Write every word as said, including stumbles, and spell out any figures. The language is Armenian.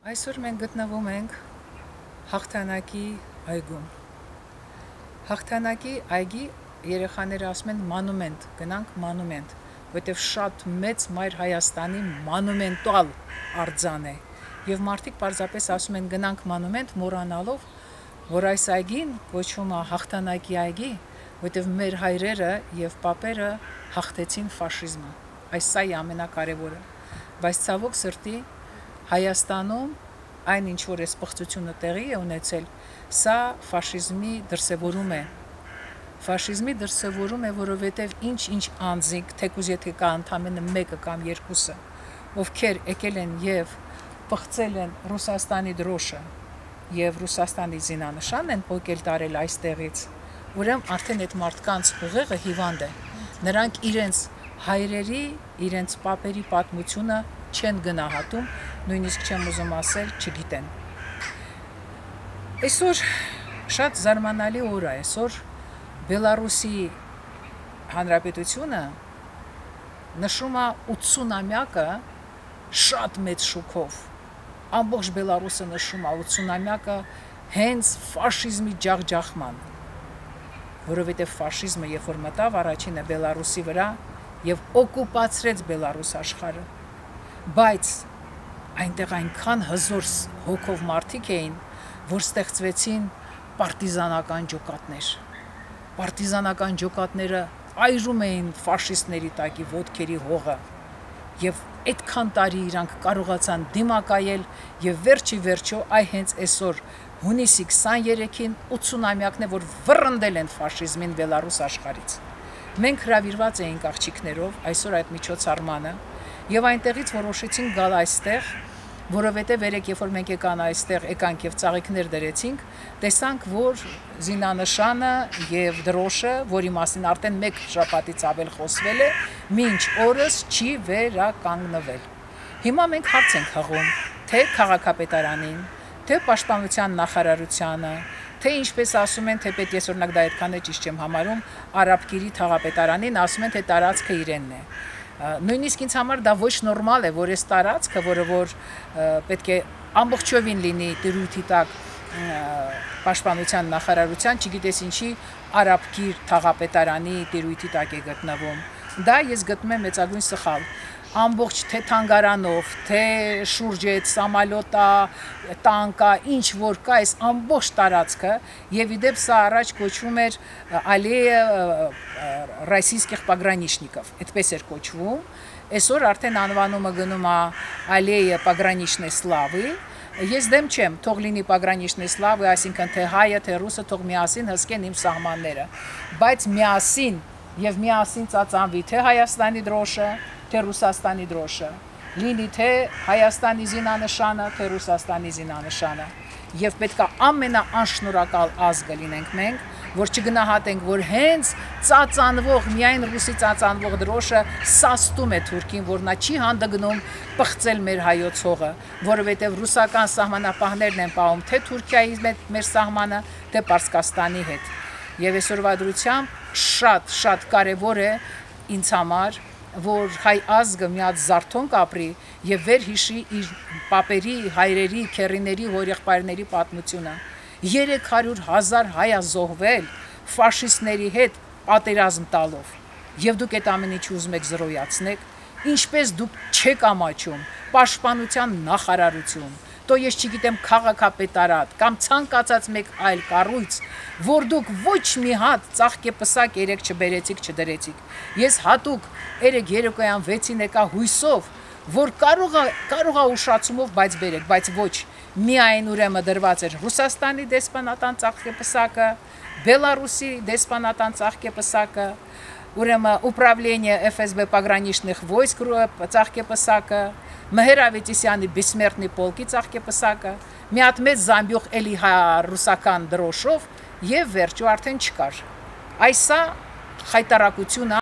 Այսօր մենք գտնվում ենք Հաղթանակի այգում։ Հաղթանակի այգի երեխաները ասում են մանումենտ, գնանք մանումենտ, որտեղ շատ մեծ Մայր Հայաստանի մանումենտալ արձան է։ Եվ մարդիկ պարզապես ասում են գնանք մանումենտ, մոռանալով, որ այս այգին կոչվում է Հաղթանակի այգի, որտեղ մեր հայրերը եւ պապերը հաղթեցին ֆաշիզմը։ Այս սա է ամենակարևորը։ Բայց ցավոք սրտի Հայաստանում այն ինչ որ այս պղծությունը տեղի է ունեցել, սա ֆաշիզմի դրսևորում է։ Ֆաշիզմի դրսևորում է, որովհետև ինչ-ինչ անձինք, թեկուզ եթե կա ընդամենը մեկը կամ երկուսը, ովքեր եկել են եւ պղծել են Ռուսաստանի դրոշը եւ Ռուսաստանի զինանշանն են փոկել տարել այստեղից, ուրեմն արդեն այդ մարդկանց ուղեղը հիվանդ է։ Նրանք իրենց հայրերի, իրենց պապերի պատմությունը չեն գնահատում, նույնիսկ չեմ ուզում ասել, չգիտեն։ Այսօր շատ զարմանալի օր է, այսօր Բելարուսի Հանրապետությունը նշում է ութսունամյակը շատ մեծ շուկով։ Ամբողջ Բելարուսը նշում է ութսունամյակը հենց ֆաշիզմի ջախջախման, որովհետև ֆաշիզմը երբ որ մտավ առաջինը Բելարուսի վրա եւ օկուպացրեց Բելարուս աշխարհը, բայց այնտեղ այնքան հզոր հոգով մարդիկ էին, որ ստեղծվեցին պարտիզանական ջոկատներ։ Պարտիզանական ջոկատները այրում էին ֆաշիստների տակի ոտքերի հողը եւ այդքան տարի իրանք կարողացան դիմակայել եւ վերջի վերջո այ հենց այսօր հունիսի քսաներեքին ութսունամյակն է, որ վռնդել են ֆաշիզմին Բելարուս աշխարհից։ Մենք հրավիրված էինք աղջիկներով այսօր այդ միջոցառմանը եւ այնտեղից որոշեցինք գալ այստեղ, որովհետեւ երեք երբ որ մենք եկան այստեղ, եկանք եւ ծաղիկներ դրեցինք, տեսանք, որ զինանշանը եւ դրոշը, որի մասին արդեն մեկ շաբաթից ավել խոսվել է, մինչ օրս չի վերականգնվել։ Հիմա մենք հարց ենք հղում, թե քաղաքապետարանին, թե պաշտպանության նախարարությանը, թե ինչպես ասում են, թե պետք է օրինակ դա այդքան է ճիշտ չեմ համարում, Արաբկիրի թաղապետարանին ասում են, թե տարածքը իրենն է։ Նույնիսկ ինձ համար դա ոչ նորմալ է, որ այս տարածքը, որը որ պետք է ամբողջովին լինի տիրույթի տակ պաշտպանության նախարարության, չգիտես ինչի Արաբկիր թաղապետարանի տիրույթի տակ է գտնվում։ Դա ես գտնում եմ մեծագույն սխալ։ Ամբողջ թե թանգարանով, թե շուրջը այդ սամալյոտա, տանկա, ինչ որ կա, այս ամբողջ տարածքը, եւ իդեպ սա առաջ կոչվում էր Ալեյա Ռոսիյских пограничников, այդպես էր կոչվում, այսօր արդեն անվանումը գնում է Ալեյա Пограничной славы, ես դեմ չեմ, թող լինի Пограничной славы, այսինքն թե հայը, թե ռուսը թող միասին հսկեն իմ սահմանները, բայց միասին եւ միասին ծածանվի թե Հայաստանի դրոշը, թե Ռուսաստանի դրոշը, լինի թե Հայաստանի զինանշանը, թե Ռուսաստանի զինանշանը, եւ պետքա ամենաանշնորհակալ ազգը լինենք մենք, որ չգնահատենք, որ հենց ծածանվող, միայն ռուսի ծածանվող դրոշը սաստում է թուրքին, որ նա չի հանդգնում պղծել մեր հայոց հողը, որովհետև ռուսական սահմանապահներն են պահում թե Թուրքիայի մեր սահմանը, թե Պարսկաստանի հետ։ Եվ այսօրվա դրությամբ շատ շատ կարևոր է ինձ համար, որ հայ ազգը մի հատ զարթոնք ապրի եւ վերհիշի իր պապերի, հայրերի, քեռիների, հորեղբայրների պատմությունը։ երեք հարյուր հազար հայ է զոհվել ֆաշիստների հետ պատերազմ տալով։ Եվ դուք այդ ամեն ինչը ուզում եք զրոյացնեք, ինչպես դուք չեք ամաչում պաշտպանության նախարարություն, то ես չգիտեմ քաղաքապետարան կամ ցանկացած մեկ այլ կառույց, որ դուք ոչ մի հատ ծաղկեպսակ երեք չբերեցիք, չդրեցիք։ Ես հատուկ երեք երեկոյան վեցին եկա հույսով, որ կարող է կարող է ուշացումով, բայց բերեք, բայց ոչ, միայն ուրեմն դրված էր Ռուսաստանի դեսպանատան ծաղկեպսակը, Բելարուսի դեսպանատան ծաղկեպսակը, ուրեմն управление эф эс бэ пограничных войск ծաղկեպսակը, Մհեր Ավետիսյանի Бессмертный полки ծաղկեպսակը, մի հատ մեծ զամբյուղ էլի ռուսական դրոշով եւ վերջո արդեն չկար։ Այսա խայտարակությունը